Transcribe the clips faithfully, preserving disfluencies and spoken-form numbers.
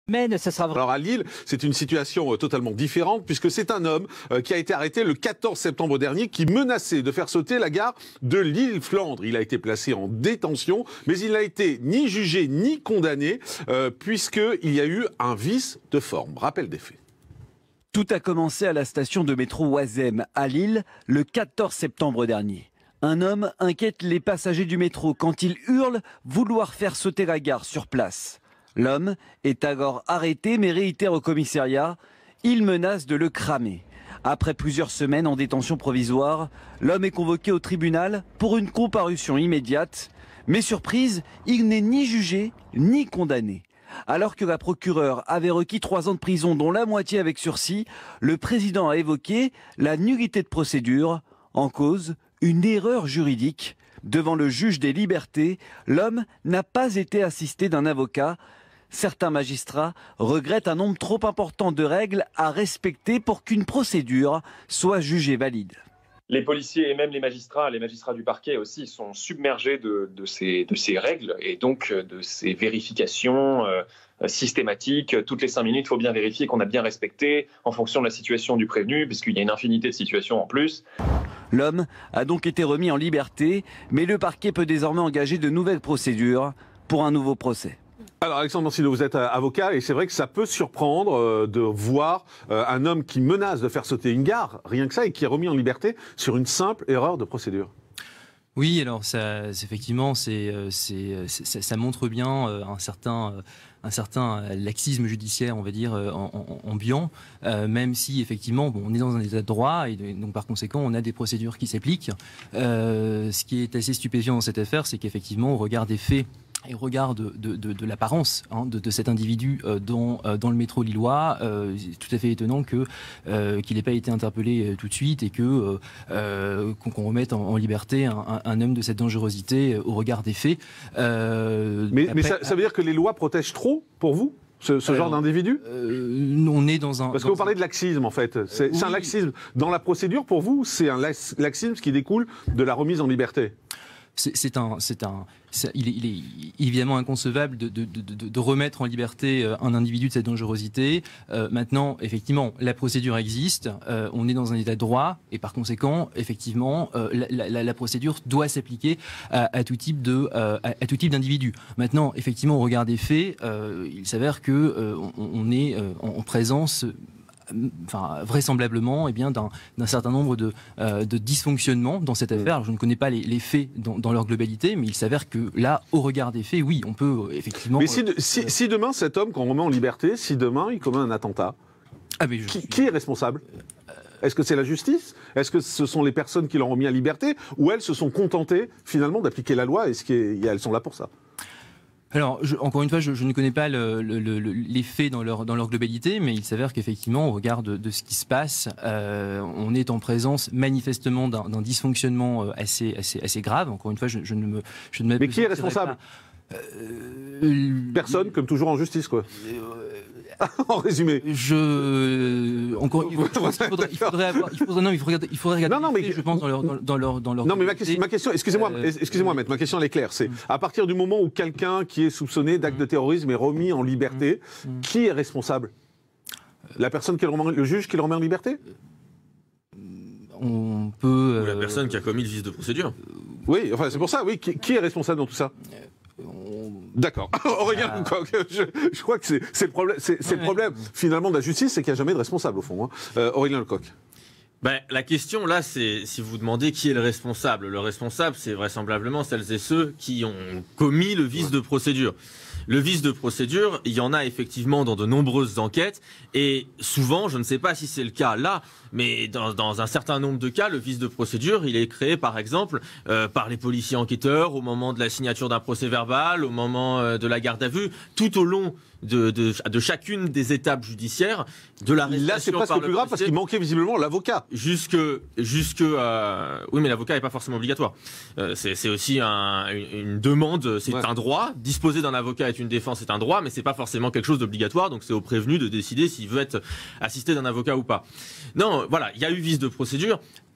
Mais ça sera... Alors à Lille, c'est une situation euh, totalement différente puisque c'est un homme euh, qui a été arrêté le quatorze septembre dernier qui menaçait de faire sauter la gare de Lille-Flandre. Il a été placé en détention, mais il n'a été ni jugé ni condamné euh, puisqu'il y a eu un vice de forme. Rappel des faits. Tout a commencé à la station de métro Oisem à Lille le quatorze septembre dernier. Un homme inquiète les passagers du métro quand il hurle vouloir faire sauter la gare sur place. L'homme est alors arrêté mais réitère au commissariat. Il menace de le cramer. Après plusieurs semaines en détention provisoire, l'homme est convoqué au tribunal pour une comparution immédiate. Mais surprise, il n'est ni jugé ni condamné. Alors que la procureure avait requis trois ans de prison, dont la moitié avec sursis, le président a évoqué la nullité de procédure. En cause, une erreur juridique. Devant le juge des libertés, l'homme n'a pas été assisté d'un avocat. Certains magistrats regrettent un nombre trop important de règles à respecter pour qu'une procédure soit jugée valide. Les policiers et même les magistrats, les magistrats du parquet aussi, sont submergés de, de, ces, de ces règles et donc de ces vérifications euh, systématiques. Toutes les cinq minutes, il faut bien vérifier qu'on a bien respecté en fonction de la situation du prévenu, puisqu'il y a une infinité de situations en plus. L'homme a donc été remis en liberté, mais le parquet peut désormais engager de nouvelles procédures pour un nouveau procès. Alors Alexandre Mancino, vous êtes avocat et c'est vrai que ça peut surprendre euh, de voir euh, un homme qui menace de faire sauter une gare, rien que ça, et qui est remis en liberté sur une simple erreur de procédure. Oui, alors ça, effectivement, c'est, c'est, c'est, ça montre bien un certain, un certain laxisme judiciaire, on va dire, ambiant, euh, même si effectivement, bon, on est dans un état de droit et donc par conséquent, on a des procédures qui s'appliquent. Euh, ce qui est assez stupéfiant dans cette affaire, c'est qu'effectivement, au regard des faits, et au regard de, de, de, de l'apparence hein, de, de cet individu euh, dans, euh, dans le métro lillois, euh, c'est tout à fait étonnant que, euh, qu'il n'ait pas été interpellé euh, tout de suite et que, euh, qu'on, qu'on remette en, en liberté un, un, un homme de cette dangerosité euh, au regard des faits. Euh, mais après, mais ça, ça veut dire que les lois protègent trop pour vous ce, ce alors, genre d'individu euh, On est dans un... Parce dans que vous parlez de laxisme en fait. C'est, oui. c'est un laxisme. Dans la procédure pour vous, c'est un laxisme qui découle de la remise en liberté. C'est, c'est un, c'est un, c'est, il, est, il est évidemment inconcevable de, de, de, de, de remettre en liberté un individu de cette dangerosité. Euh, maintenant, effectivement, la procédure existe, euh, on est dans un état de droit et par conséquent, effectivement, euh, la, la, la procédure doit s'appliquer à, à tout type de, euh, à, à tout type d'individu. Maintenant, effectivement, au regard des faits, euh, il s'avère que euh, on, on est euh, en présence. Enfin, vraisemblablement eh bien, d'un, d'un certain nombre de, euh, de dysfonctionnements dans cette affaire. Alors, je ne connais pas les, les faits dans, dans leur globalité, mais il s'avère que là, au regard des faits, oui, on peut euh, effectivement... Mais si, de, si, euh, si demain, cet homme qu'on remet en liberté, si demain, il commet un attentat, ah, mais je qui, suis... qui est responsable ? Est-ce que c'est la justice ? Est-ce que ce sont les personnes qui l'ont remis en liberté ? Ou elles se sont contentées, finalement, d'appliquer la loi ? Est-ce qu'elles sont là pour ça ? Alors, je, encore une fois, je, je ne connais pas le, le, le, les faits dans leur, dans leur globalité, mais il s'avère qu'effectivement, au regard de, de ce qui se passe, euh, on est en présence manifestement d'un, d'un dysfonctionnement assez, assez, assez grave. Encore une fois, je, je ne me, je ne me. Mais qui est responsable ? Euh, Personne, comme toujours en justice, quoi. Euh, en résumé. Je encore. Il, je pense qu'il faudrait, il faudrait avoir. Il faudrait, non, il faudrait, il faudrait regarder. Non, non, mais faits, je pense dans leur, dans, dans leur, dans leur. Non, mais ma question, ma question excusez-moi, euh, excusez-moi, maître, ma question elle est claire. C'est à partir du moment où quelqu'un qui est soupçonné d'acte de terrorisme est remis en liberté, qui est responsable ? La personne qui le remet, le juge qui le remet en liberté ? On peut. Ou la personne qui a commis le vice de procédure. Oui, enfin c'est pour ça. Oui, qui, qui est responsable dans tout ça ? D'accord. Aurélien Lecoq, je, je crois que c'est, c'est le problème, c'est, c'est le problème finalement de la justice, c'est qu'il n'y a jamais de responsable au fond. Hein. Euh, Aurélien Lecoq. Ben, la question là, c'est si vous demandez qui est le responsable. Le responsable, c'est vraisemblablement celles et ceux qui ont commis le vice ouais. de procédure. Le vice de procédure, il y en a effectivement dans de nombreuses enquêtes et souvent, je ne sais pas si c'est le cas là, mais dans, dans un certain nombre de cas, le vice de procédure, il est créé par exemple euh, par les policiers enquêteurs au moment de la signature d'un procès verbal, au moment euh, de la garde à vue, tout au long de, de, de chacune des étapes judiciaires de l'arrestation. Là, c'est presque plus grave parce qu'il manquait visiblement l'avocat. Jusque, jusque, euh, oui, mais l'avocat n'est pas forcément obligatoire. Euh, c'est, c'est aussi un, une, une demande, c'est ouais. un droit. Disposer d'un avocat est une défense, c'est un droit, mais c'est pas forcément quelque chose d'obligatoire. Donc c'est au prévenu de décider s'il veut être assisté d'un avocat ou pas. Non, voilà, il y a eu vice de procédure.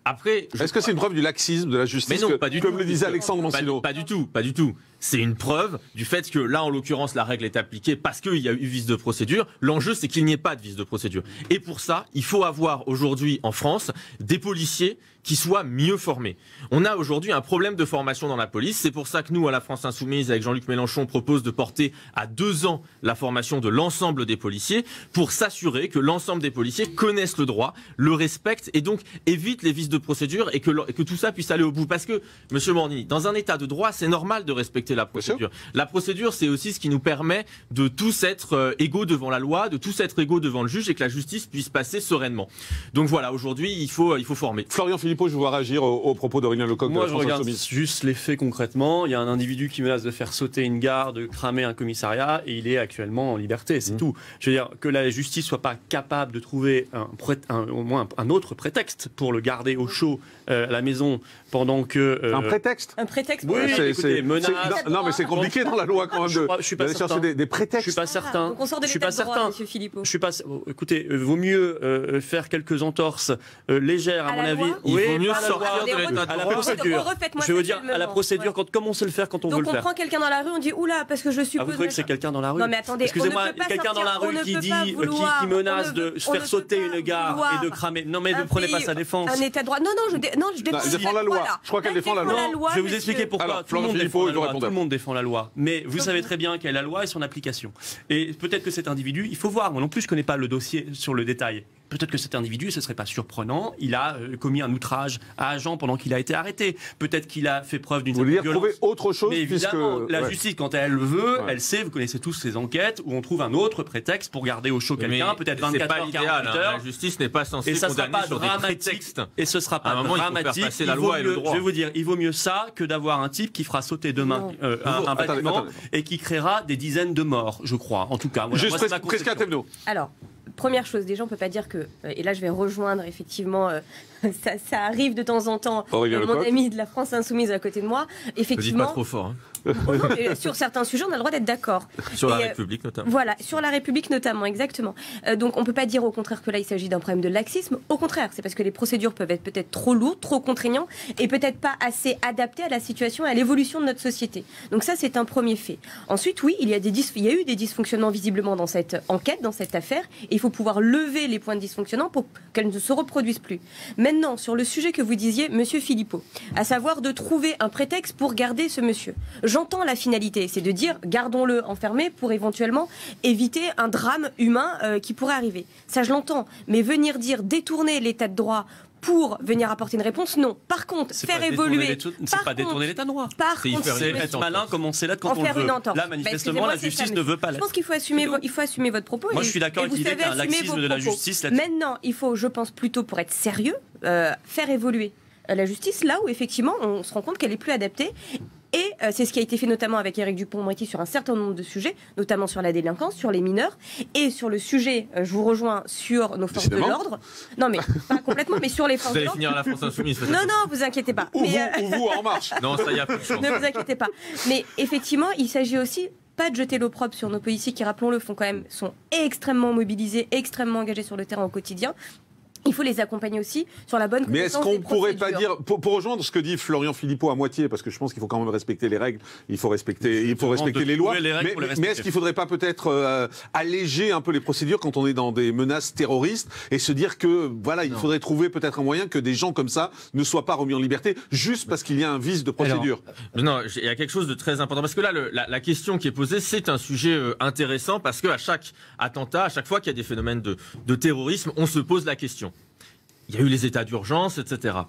Après, est-ce que c'est une preuve du laxisme de la justice, mais non, que, pas du comme tout. le disait Alexandre Mancino? Pas, pas du tout, pas du tout. C'est une preuve du fait que là, en l'occurrence, la règle est appliquée parce qu'il y a eu vice de procédure. L'enjeu, c'est qu'il n'y ait pas de vice de procédure. Et pour ça, il faut avoir aujourd'hui en France des policiers qui soient mieux formés. On a aujourd'hui un problème de formation dans la police. C'est pour ça que nous, à la France Insoumise, avec Jean-Luc Mélenchon, on propose de porter à deux ans la formation de l'ensemble des policiers pour s'assurer que l'ensemble des policiers connaissent le droit, le respectent et donc évitent les vices de procédure et que, et que tout ça puisse aller au bout. Parce que, Monsieur Morny, dans un état de droit, c'est normal de respecter la procédure. La procédure, c'est aussi ce qui nous permet de tous être euh, égaux devant la loi, de tous être égaux devant le juge et que la justice puisse passer sereinement. Donc voilà, aujourd'hui, il faut, il faut former. Florian Philippot, je vous vois réagir aux, aux propos d'Aurélien Lecoq. Moi, de la je France regarde Insoumise. juste les faits concrètement. Il y a un individu qui menace de faire sauter une gare, de cramer un commissariat, et il est actuellement en liberté. C'est mmh. tout. Je veux dire, que la justice soit pas capable de trouver un, un, au moins un autre prétexte pour le garder au chaud euh, à la maison pendant que... Euh... Un prétexte Un prétexte Oui, c'est, écoutez, c'est, menace... c'est, non, non, mais c'est compliqué dans la loi quand même de, je suis pas, je suis pas d'aller chercher des, des prétextes. Je suis pas certain. Ah, donc on sort de je suis l'état pas de droit, certain. Monsieur Philippot. Je suis pas. Écoutez, euh, vaut mieux euh, faire quelques entorses euh, légères, à, à mon la avis. loi Il oui, vaut mieux à la sortir loi, de l'état de à la droit. procédure. Je veux dire, à la procédure, quand, comme on sait le faire quand on donc veut le faire. Donc on prend quelqu'un dans la rue, on dit oula, parce que je suppose. Ah, vous trouvez que c'est quelqu'un dans la rue? Non mais attendez, excusez-moi, quelqu'un dans la rue qui dit, qui menace de faire sauter une gare et de cramer. Non mais ne prenez pas sa défense. Un état de droit. Non non, je non, je défends. Elle défend la loi. Je crois qu'elle défend la loi. Je vais vous expliquer pourquoi. Tout le monde défend la loi. Tout le monde défend la loi. Mais vous savez très bien quelle est la loi et son application. Et peut-être que cet individu, il faut voir. Moi non plus, je connais pas le dossier sur le détail. Peut-être que cet individu, ce serait pas surprenant, il a euh, commis un outrage à agent pendant qu'il a été arrêté. Peut-être qu'il a fait preuve d'une certaine violence. Vous voulez trouver autre chose? Mais évidemment, puisque... la ouais. justice, quand elle le veut, ouais. elle sait, vous connaissez tous ces enquêtes, où on trouve un autre prétexte pour garder au chaud quelqu'un, peut-être vingt-quatre heures, quarante-huit heures. Hein. La justice n'est pas censée et ça condamner sera pas sur des prétextes. Et ce sera pas à un moment, dramatique. Il faut faire passer il la loi et mieux, le droit. Je vais vous dire, il vaut mieux ça que d'avoir un type qui fera sauter demain euh, un, un attendez, bâtiment attendez. et qui créera des dizaines de morts, je crois. En tout cas, voilà, juste moi, presque à Thévenot. Alors. Première chose, déjà, on ne peut pas dire que, et là je vais rejoindre effectivement, euh, ça, ça arrive de temps en temps, euh, mon ami de la France Insoumise à côté de moi, effectivement... Ne dites pas trop fort. Hein. Oh non, mais sur certains sujets, on a le droit d'être d'accord. Sur la et, République notamment. Voilà, sur la République notamment, exactement. Euh, donc on ne peut pas dire au contraire que là il s'agit d'un problème de laxisme. Au contraire, c'est parce que les procédures peuvent être peut-être trop lourdes, trop contraignantes et peut-être pas assez adaptées à la situation et à l'évolution de notre société. Donc ça, c'est un premier fait. Ensuite, oui, il y a, des dis- il y a eu des dysfonctionnements visiblement dans cette enquête, dans cette affaire, et il faut pouvoir lever les points de dysfonctionnement pour qu'elles ne se reproduisent plus. Maintenant, sur le sujet que vous disiez, Monsieur Philippot, à savoir de trouver un prétexte pour garder ce monsieur. J'entends la finalité, c'est de dire gardons-le enfermé pour éventuellement éviter un drame humain euh, qui pourrait arriver. Ça, je l'entends. Mais venir dire détourner l'état de droit pour venir apporter une réponse, non. Par contre, c'est faire pas évoluer... C'est pas détourner l'état de droit. Par c'est contre, c'est être malin comme on sait l'être quand on le veut. Là, manifestement, bah, la justice ça, ne veut pas l'être. Je pense qu'il faut assumer, vo- il faut assumer votre propos. Moi, et, je suis d'accord avec l'idée qu'il y a un laxisme de la justice là-dessus. Maintenant, il faut, je pense, plutôt pour être sérieux, euh, faire évoluer la justice là où, effectivement, on se rend compte qu'elle est plus adaptée. Et euh, c'est ce qui a été fait notamment avec Éric Dupond-Moretti sur un certain nombre de sujets, notamment sur la délinquance, sur les mineurs, et sur le sujet, euh, je vous rejoins, sur nos forces Décidément. de l'ordre. Non, mais pas complètement, mais sur les forces Vous allez de l'ordre. finir à la France Insoumise. peut-être. Non, non, vous inquiétez pas. Ou Mais, vous, euh, ou vous en marche. Non, ça y a plus de chance. ne vous inquiétez pas. Mais effectivement, il s'agit aussi pas de jeter l'opprobre sur nos policiers qui, rappelons-le, font quand même, sont extrêmement mobilisés, extrêmement engagés sur le terrain au quotidien. Il faut les accompagner aussi sur la bonne Mais est-ce connaissance qu'on des pourrait pas procédures. dire, pour, pour rejoindre ce que dit Florian Philippot à moitié, parce que je pense qu'il faut quand même respecter les règles, il faut respecter, il faut respecter les lois, les règles mais, pour les mais respecter. est-ce qu'il faudrait pas peut-être euh, alléger un peu les procédures quand on est dans des menaces terroristes et se dire que voilà, il Non. faudrait trouver peut-être un moyen que des gens comme ça ne soient pas remis en liberté juste parce qu'il y a un vice de procédure. Non, il y a quelque chose de très important parce que là, le, la, la question qui est posée, c'est un sujet euh, intéressant parce que à chaque attentat, à chaque fois qu'il y a des phénomènes de, de terrorisme, on se pose la question. Il y a eu les états d'urgence, et cetera.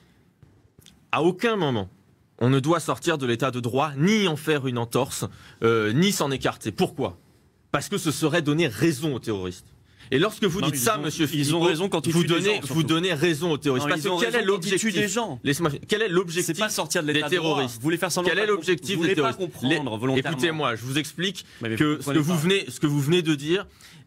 À aucun moment, on ne doit sortir de l'état de droit, ni en faire une entorse, euh, ni s'en écarter. Pourquoi ? Parce que ce serait donner raison aux terroristes. Et lorsque vous Non, dites ils ça, ont- monsieur ils Philippot, ont raison quand ils vous tuent des donnez, gens, surtout. vous donnez raison aux terroristes. Non, Parce ils ont que quel raison est quand ils l'objectif tuent des gens. Laissez-moi- Quel est l'objectif C'est pas sortir de l'état des de droit. terroristes Vous voulez faire semblant Quel de est pas l'objectif vous des voulez pas terroristes comprendre Les- volontairement. Écoutez-moi, je vous explique Mais- mais que vous ce que comprenez vous pas. venez, ce que vous venez de dire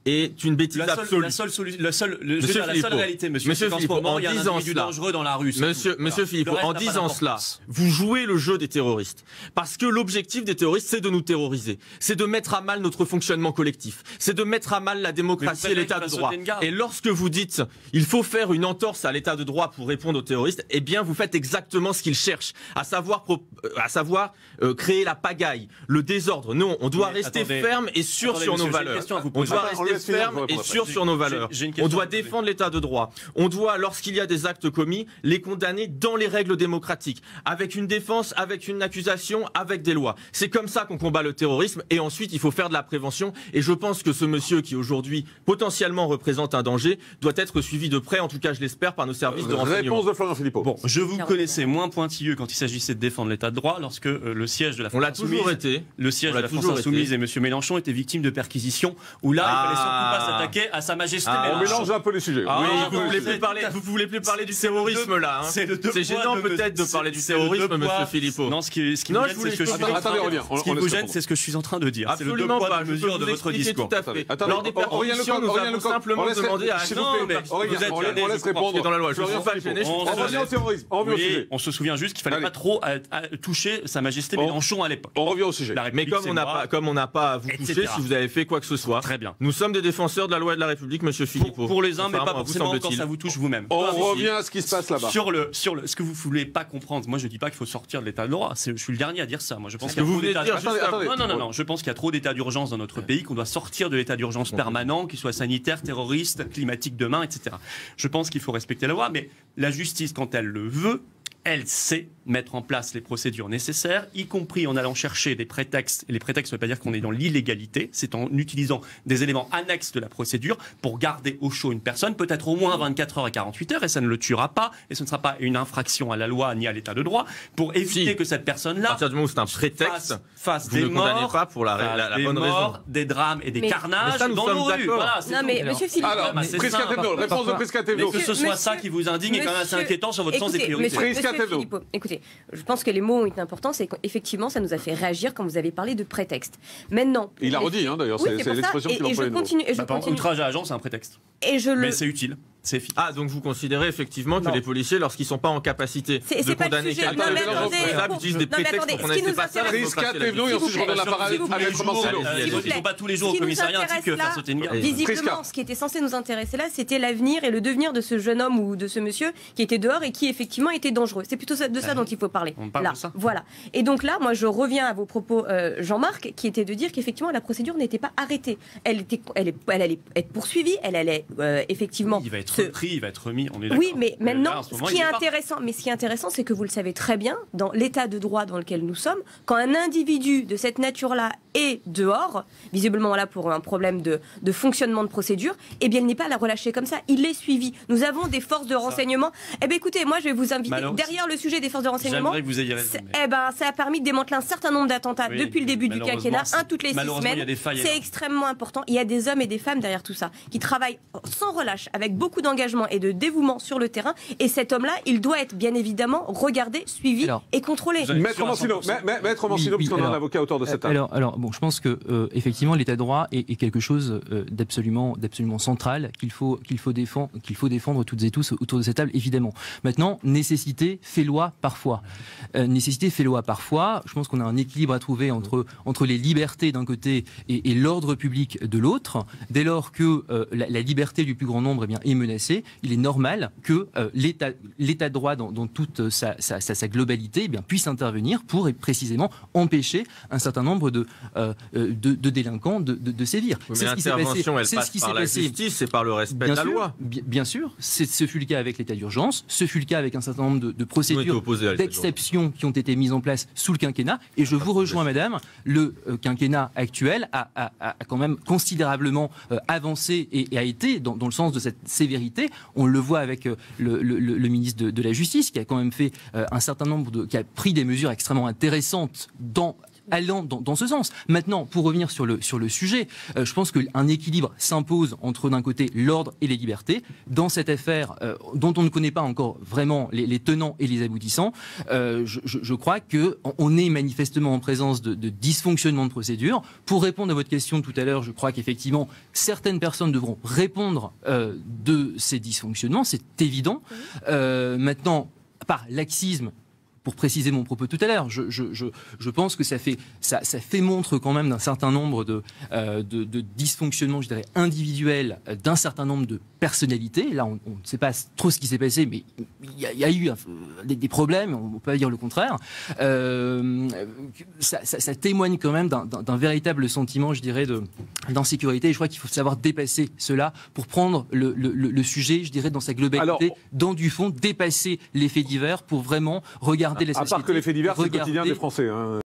est une bêtise la seule, absolue. La seule, solu- la seule, le, Monsieur je veux dire, la seule Philippot, réalité, monsieur, Monsieur c'est qu'en ce Philippot, moment, en il y a un disant individu cela, dangereux dans la rue. c'est Monsieur, tout. Monsieur Voilà. Philippot, Le reste en n'a pas disant cela, d'importance. vous jouez le jeu des terroristes. Parce que l'objectif des terroristes, c'est de nous terroriser. C'est de mettre à mal notre fonctionnement collectif. C'est de mettre à mal la démocratie et l'état de droit. Et lorsque vous dites, il faut faire une entorse à l'état de droit pour répondre aux terroristes, eh bien, vous faites exactement ce qu'ils cherchent. À savoir, pro- à savoir euh, créer la pagaille, le désordre. Non, on doit Mais rester attendez. ferme et sûr Attendez, sur monsieur, nos j'ai une valeurs. question à vous On poser. doit Attends, on rester laisse finir, ferme on et répondra sûr après. sur nos J'ai- valeurs. j'ai une On question doit à vous poser. défendre l'état de droit. On doit, lorsqu'il y a des actes commis, les condamner dans les règles démocratiques, avec une défense, avec une accusation, avec des lois. C'est comme ça qu'on combat le terrorisme. Et ensuite, il faut faire de la prévention. Et je pense que ce monsieur qui aujourd'hui potentiellement représente un danger doit être suivi de près, en tout cas je l'espère, par nos services de renseignement. Réponse de Florian Philippot. Bon, je vous Clairement. connaissais moins pointilleux quand il s'agissait de défendre l'état de droit lorsque euh, le siège de la On France l'a toujours Insoumise, été. le siège On de l'a la France toujours Insoumise été. et M. Mélenchon étaient victimes de perquisitions où là, Ah. il fallait surtout pas s'attaquer à sa majesté Ah. On Mélenchon. mélange un peu les sujets. Ah, Oui, non, vous non, voulez c'est- plus parler, vous voulez plus parler du c'est le terrorisme deux- là. hein. C'est le deux C'est poids, gênant deux peut-être de mesures. parler du C'est le terrorisme, deux monsieur poids. Philippot. Non, ce qui, ce qui Non, me je gêne, voulais c'est ce que je juste- suis en Attendez, train de Aurélien, dire. on- Ce qui on vous laisse gêne, répondre. c'est ce que je suis en train de dire. C'est le deux Absolument poids, pas. deux Je peux mesures de vous votre expliquer discours. tout à fait. Attendez, Lors des Aurélien perquisitions, Lecoq, nous Aurélien avons Lecoq, simplement on laisse- demandé à s'il un vous Non, plaît, mais Aurélien, vous êtes Aurélien, gêné, on je laisse crois. répondre. C'est dans la loi. Je Florian suis pas Philippot. gêné, je On suis revient au terrorisme. On revient au Oui, sujet. on se souvient juste qu'il fallait Allez. pas trop euh, euh, toucher sa majesté On- Mélenchon à l'époque. On revient au sujet. La Mais République, comme c'est on n'a moi. pas, comme on n'a pas à vous et toucher, cetera. si vous avez fait quoi que ce soit, Très bien. nous sommes des défenseurs de la loi et de la République, monsieur Pour, Philippot. pour les uns, mais pas Contrairement à vous, forcément quand semble-t-il. ça vous touche vous-même. On Ah, si, si. revient à ce qui se passe là-bas. Sur le, sur le, ce que vous voulez pas comprendre, moi je dis pas qu'il faut sortir de l'état de droit. C'est- Je suis le dernier à dire ça. Moi je pense Ce qu'il y que a vous trop venez de d'états- dire Attendez, juste attendez. Non, non, non, non. Je pense qu'il y a trop d'états d'urgence dans notre pays, qu'on doit sortir de l'état d'urgence permanent, qu'il soit sanitaire, terroriste, climatique demain, et cetera. Je pense qu'il faut respecter la loi, mais la justice, quand elle le veut, elle sait mettre en place les procédures nécessaires, y compris en allant chercher des prétextes. Et les prétextes ne veulent pas dire qu'on est dans l'illégalité, c'est en utilisant des éléments annexes de la procédure pour garder au chaud une personne, peut-être au moins vingt-quatre heures à quarante-huit heures, et ça ne le tuera pas, et ce ne sera pas une infraction à la loi ni à l'état de droit, pour éviter Si. que cette À personne-là partir du moment où c'est un prétexte, fasse, fasse vous des ne condamnez morts, pas pour la, fasse la- la des bonne morts, raison. des drames et des Mais- carnages Mais ça, nous dans sommes nos rues. d'accord. Voilà, c'est Non, tout. mais Alors- monsieur Philippot. Alors, bah, c'est Prisca simple. Thévenot, réponse de Parfois- Prisca Mais Thévenot. que ce soit ça Monsieur- qui vous indigne est quand même assez Monsieur- inquiétant sur votre sens des Écoutez, priorités. Monsieur, Prisca Monsieur Thévenot. Philippot, écoutez, je pense que les mots ont une importance et qu'effectivement, ça nous a fait réagir quand vous avez parlé de prétexte. Maintenant, Il a les- redit, hein, d'ailleurs, Oui, c'est c'est c'est pour ça. l'expression Et, qu'il et je emploie de nouveau. continue. Et je Bah, par contre, continue. outrage à agent, c'est un prétexte. Et je le. Mais c'est utile, c'est efficace. Ah, donc vous considérez effectivement que Non. les policiers, lorsqu'ils sont pas en capacité C'est- de c'est pas le condamner sujet. quelqu'un, Non, mais les attendez, responsables non, utilisent des mais prétextes attendez, pour qu'on ce qui n'ait nous pas ça, la intéresse- Prisca démocratie et la Thévenot, et justice. ensuite je redonne la parole S'il vous à plaît. Maître Marcelo. Euh, S'il vous Il ne faut plaît. pas tous les jours Ce au qui nous commissariat un intéresse type faire là, sauter une garde. Allez. Prisca. Visiblement, ce qui était censé nous intéresser là, c'était l'avenir et le devenir de ce jeune homme ou de ce monsieur qui était dehors et qui effectivement était dangereux. C'est plutôt ça- de ça dont il faut parler. On parle là, de ça. voilà. Et donc là, moi, je reviens à vos propos, euh, Jean-Marc, qui était de dire qu'effectivement la procédure n'était pas arrêtée. Elle était, elle, est- elle allait être poursuivie. Elle allait euh, effectivement. Il va être se- repris, il va être remis, on est Oui, d'accord. mais là, maintenant, en ce ce moment, qui il est l'est pas. intéressant, mais ce qui est intéressant, c'est que vous le savez très bien, dans l'état de droit dans lequel nous sommes, quand un individu de cette nature-là est dehors, visiblement là pour un problème de, de fonctionnement de procédure, eh bien, il n'est pas à la relâcher comme ça. Il est suivi. Nous avons des forces de renseignement. Eh bien, écoutez, moi, je vais vous inviter Malheureusement, derrière le sujet des forces de renseignement. J'aimerais que vous ayez raison. c'est- mais- Eh ben, ça a permis de démanteler un certain nombre d'attentats Oui, depuis le début du malheureusement, quinquennat, c'est- un toutes les six malheureusement, il y a semaines. des failles, C'est alors. extrêmement important. Il y a des hommes et des femmes derrière tout ça qui travaillent sans relâche, avec beaucoup d'engagement et de dévouement sur le terrain. Et cet homme-là, il doit être bien évidemment regardé, suivi Alors, et contrôlé. Vous avez- Maître Sûr à Mancino, cent pour cent. Ma- Ma- Maître Mancino, Oui, oui, puisqu'on a un alors, avocat autour de cette table. Alors, alors, bon, je pense que euh, effectivement, l'état de droit est, est quelque chose euh, d'absolument, d'absolument central qu'il faut, qu'il faut défendre, qu'il faut défendre toutes et tous autour de cette table, évidemment. Maintenant, nécessité fait loi parfois. Euh, nécessité fait loi parfois. Je pense qu'on a un équilibre à trouver entre entre les libertés d'un côté et, et l'ordre public de l'autre. Dès lors que euh, la, la liberté du plus grand nombre eh bien, est menacée, il est normal que euh, l'état, l'état de droit dans, dans toute sa, sa, sa, sa globalité eh bien, puisse intervenir pour et précisément empêcher un certain nombre de, euh, de, de délinquants de, de, de sévir. Oui, C'est mais ce qui s'est passé. l'intervention, elle C'est passe ce qui par s'est la passé. justice et par le respect Bien de la sûr, loi. bi- bien sûr, c'est- ce fut le cas avec l'état d'urgence, ce fut le cas avec un certain nombre de, de Nous, on était procédures opposés à l'état d'urgence. d'exception qui ont été mises en place sous le quinquennat. Et je vous rejoins, madame, le euh, quinquennat actuel a, a- a- a quand même considérablement euh, avancé et, et a été dans, dans le sens de cette sévérité. On le voit avec euh, le, le- le- le ministre de, de la Justice qui a quand même fait euh, un certain nombre de, qui a pris des mesures extrêmement intéressantes dans allant dans, dans ce sens. Maintenant, pour revenir sur le, sur le sujet, euh, je pense qu'un équilibre s'impose entre, d'un côté, l'ordre et les libertés. Dans cette affaire euh, dont on ne connaît pas encore vraiment les, les tenants et les aboutissants, euh, je, je, je crois qu'on est manifestement en présence de, de dysfonctionnement de procédure. Pour répondre à votre question tout à l'heure, je crois qu'effectivement, certaines personnes devront répondre euh, de ces dysfonctionnements, c'est évident. Euh, maintenant, par laxisme, pour préciser mon propos tout à l'heure, je, je, je, je pense que ça fait, ça, ça fait montre quand même d'un certain nombre de, euh, de, de dysfonctionnements, je dirais, individuels d'un certain nombre de personnalités. Là, on ne sait pas trop ce qui s'est passé, mais il y, y a eu des, des problèmes, on ne peut pas dire le contraire. Euh, ça, ça, ça témoigne quand même d'un véritable sentiment, je dirais, d'insécurité. Et je crois qu'il faut savoir dépasser cela pour prendre le, le, le sujet, je dirais, dans sa globalité, Alors, dans du fond, dépasser les faits divers pour vraiment regarder À part que les faits divers, c'est le quotidien des Français. Hein.